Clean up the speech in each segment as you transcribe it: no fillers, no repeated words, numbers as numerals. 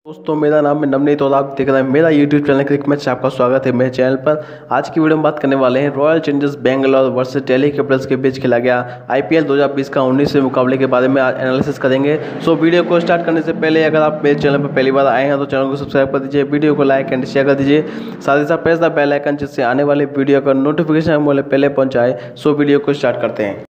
दोस्तों मेरा नाम है नवनीत और आप देख रहे हैं मेरा यूट्यूब चैनल क्रिकेट मैच। आपका स्वागत है मेरे चैनल पर। आज की वीडियो में बात करने वाले हैं Royal Challengers Bangalore versus Delhi Capitals के बीच खेला गया आईपीएल 2020 का 19वें मुकाबले के बारे में आज एनालिसिस करेंगे। सो वीडियो को स्टार्ट करने से पहले अगर आप मेरे चैनल पर पहली बार आए हैं तो चैनल को सब्सक्राइब कर दीजिए, वीडियो को लाइक एंड शेयर कर दीजिए, साथ ही साथ प्रेस द बेल आइकन जिससे आने वाले वीडियो का नोटिफिकेशन पहले पहुँचाए। सो वीडियो को स्टार्ट करते हैं।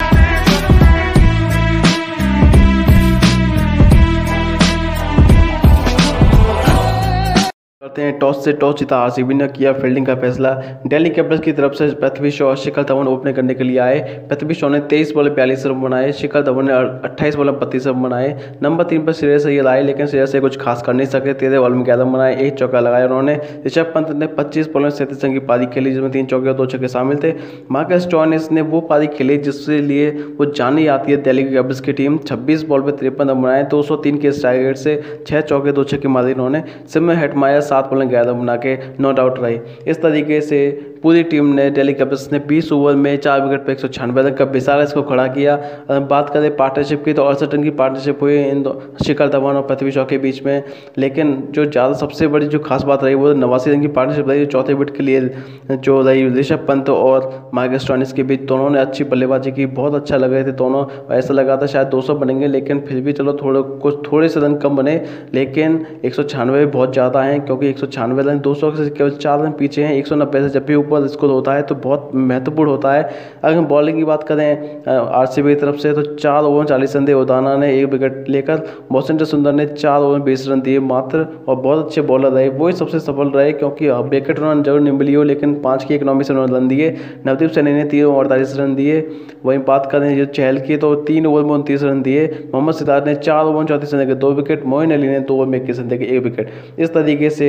करते हैं टॉस जीता आरसीबी ने किया फील्डिंग का फैसला। दिल्ली कैपिटल्स की तरफ से पृथ्वी शॉ और शिखर धवन ओपनिंग करने के लिए आए। पृथ्वी शॉ ने 23 बॉल 42 रन बनाए, शिखर धवन ने 28 बॉल 32 रन बनाए। नंबर 3 पर श्रेयस अय्यर आए लेकिन श्रेयस अय्यर कुछ खास कर नहीं सके। 13 बॉल में 11 रन बनाए, एक चौका लगाया उन्होंने। ऋषभ पंत ने 25 बॉल में 37 रन की पारी खेली जिसमें 3 चौके और 2 छक्के शामिल थे। मार्कस स्टोइनिस ने वो पारी खेली जिसके लिए वो जानी आती है दिल्ली कैपिटल्स की टीम। 26 बॉल पर 53 रन बनाए, 203 के स्ट्राइक रेट से 6 चौके 2 छक्के मारे इन्होंने। सिमरन हेटमायर 7 बॉल में 11 रन बना के नॉट आउट रही। इस तरीके से पूरी टीम ने दिल्ली कैपिटल्स ने 20 ओवर में 4 विकेट पर 196 रन का विशाल इसको खड़ा किया। बात करें पार्टनरशिप की तो 68 रन की पार्टनरशिप हुई इन शिखर धवन और पृथ्वी शॉ के बीच में। लेकिन जो ज़्यादा सबसे बड़ी जो खास बात रही वो 89 रन की पार्टनरशिप रही। चौथे विकेट के लिए जो रही ऋषभ पंत और मार्कस स्टोइनिस के बीच, दोनों ने अच्छी बल्लेबाजी की, बहुत अच्छा लग रहे थे दोनों। ऐसा लगा था शायद 200 बनेंगे लेकिन फिर भी चलो थोड़े से रन कम बने। लेकिन 196 बहुत ज़्यादा हैं क्योंकि 196 रन 200 से केवल 4 रन पीछे हैं। 190 से जब भी ऊपर स्कोर होता है तो बहुत महत्वपूर्ण होता है। अगर हम बॉलिंग की बात करें आरसीबी की तरफ से तो 4 ओवर 40 रन दिए उदाना ने 1 विकेट लेकर। वॉशिंगटन सुंदर ने 4 ओवर 20 रन दिए मात्र और बहुत अच्छे बॉलर रहे, वही सबसे सफल रहे क्योंकि विकेट उन्होंने जरूर नहीं मिली हो लेकिन 5 की इकोनॉमी से उन्होंने रन दिए। नवदीप सैनी ने 3 ओवर 48 रन दिए। वहीं बात करें जो चहल की तो 3 ओवर में 29 रन दिए। मोहम्मद सिराज ने 4 ओवर 34 रन के 2 विकेट। मोइन अली ने 2 ओवर में 21 रन देके 1 विकेट। इस तरीके से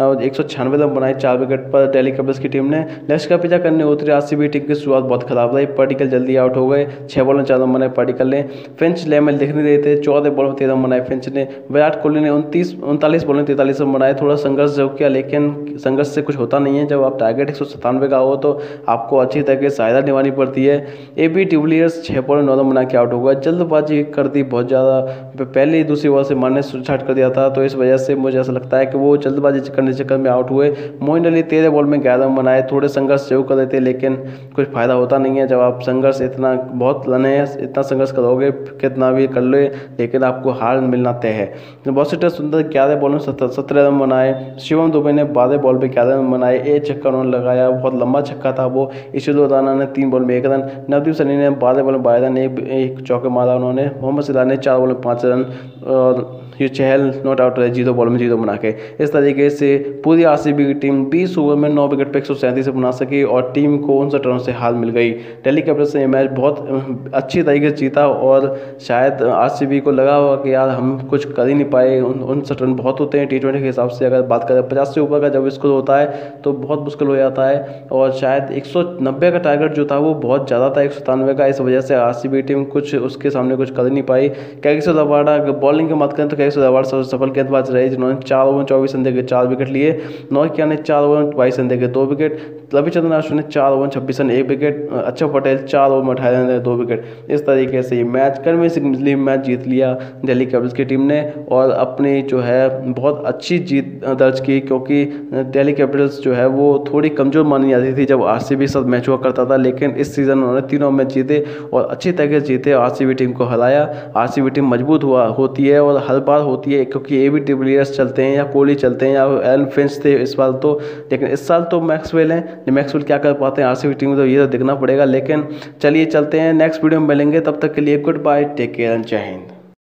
196 रन बनाए 4 विकेट पर दिल्ली कैपिटल्स की टीम ने। लक्ष्य का पीछा करने उतरी आरसीबी टीम की शुरुआत बहुत खराब रही। पर्टिकल जल्दी आउट हो गए, 6 बॉल में 4 रन बनाए पर्टिकल ने। फिंच लेमल दिख नहीं रहे थे, 14 बॉल में 13 रन बनाए फिंच ने। विराट कोहली ने 39 बॉल में 43 रन बनाए। थोड़ा संघर्ष जरूर किया लेकिन संघर्ष से कुछ होता नहीं है। जब आप टारगेट 197 का हो तो आपको अच्छी तरह से सहायता निभानी पड़ती है। एबी डिविलियर्स 6 बॉल में 9 रन बना के आउट हो गया। जल्दबाजी कर दी बहुत ज़्यादा, पहले ही दूसरी ओवर से मारने स्टार्ट कर दिया था तो इस वजह से मुझे ऐसा लगता है कि वो जल्दबाजी करने के चक्कर में आउट हुए। मोइन अली 13 बॉल में 11 रन बनाए। थोड़े संघर्ष जरूर कर रहे थे लेकिन कुछ फ़ायदा होता नहीं है। जब आप संघर्ष इतना बहुत रने इतना संघर्ष करोगे कितना भी कर ले लेकिन आपको हार मिलना तय है। वॉशिंगटन सुंदर 11 बॉल में 17 रन बनाए। शिवम दुबे ने 12 बॉल पे 11 रन बनाए, 1 छक्का उन्होंने लगाया, बहुत लंबा छक्का था वो। ईशुल राणा ने 3 बॉल में 1 रन। नवदीप सैनी ने 12 बॉल में 12 रन, एक चौके मारा उन्होंने। मोहम्मद सिराज ने 4 बॉल में 5 रन और ये चहल नॉट आउट रहे 0 बॉल में 0 बना के। इस तरीके से पूरी आरसीबी की टीम 20 ओवर में 9 विकेट पर 137 बना सकी और टीम को 59 रनों से हार मिल गई। दिल्ली कैपिटल्स ने मैच बहुत अच्छी तरीके से जीता और शायद आरसीबी को लगा होगा कि यार हम कुछ कर ही नहीं पाए। 59 रन बहुत होते हैं T20 के हिसाब से। अगर बात करें 50 से ऊपर का जब स्कोर होता है तो बहुत मुश्किल हो जाता है और शायद 190 का टारगेट जो था वो बहुत ज़्यादा था 197 का। इस वजह से आरसीबी टीम कुछ उसके सामने कुछ कर नहीं पाई। कैगिसो रबाडा बॉलिंग की बात करें तो कैगिसो रबाडा सबसे सफल गेंदबाज रहे जिन्होंने 4 ओवर 24 रन देकर 4 विकेट लिए। नौकिया ने 4 ओवर 22 रन देकर 2 विकेट। रविचंद्रन अश्विन ने 4 ओवर 26 रन 1 विकेट। अक्षर पटेल 4 ओवर में 18 रन देकर 2 विकेट। इस तरीके से ये मैच कन्विंसिंगली मैच जीत लिया दिल्ली कैपिटल्स की टीम ने और अपनी जो है बहुत अच्छी जीत दर्ज की क्योंकि दिल्ली कैपिटल्स जो है वो थोड़ी कमज़ोर मानी जाती थी जब आरसीबी साथ मैच हुआ करता था। लेकिन इस सीज़न उन्होंने तीनों मैच जीते और अच्छी तरीके से जीते, आरसीबी टीम को हराया। आरसीबी टीम मजबूत होती है और हर बार होती है क्योंकि एबी डिविलियर्स चलते हैं या कोहली चलते हैं या एलन फिंच थे इस बार तो। लेकिन इस साल तो मैक्सवेल हैं, मैक्सवेल क्या कर पाते हैं आरसीबी टीम में तो ये तो देखना पड़ेगा। लेकिन चलिए चलते हैं, नेक्स्ट वीडियो में मिलेंगे, तब तक के लिए good bye, take care and जय हिंद।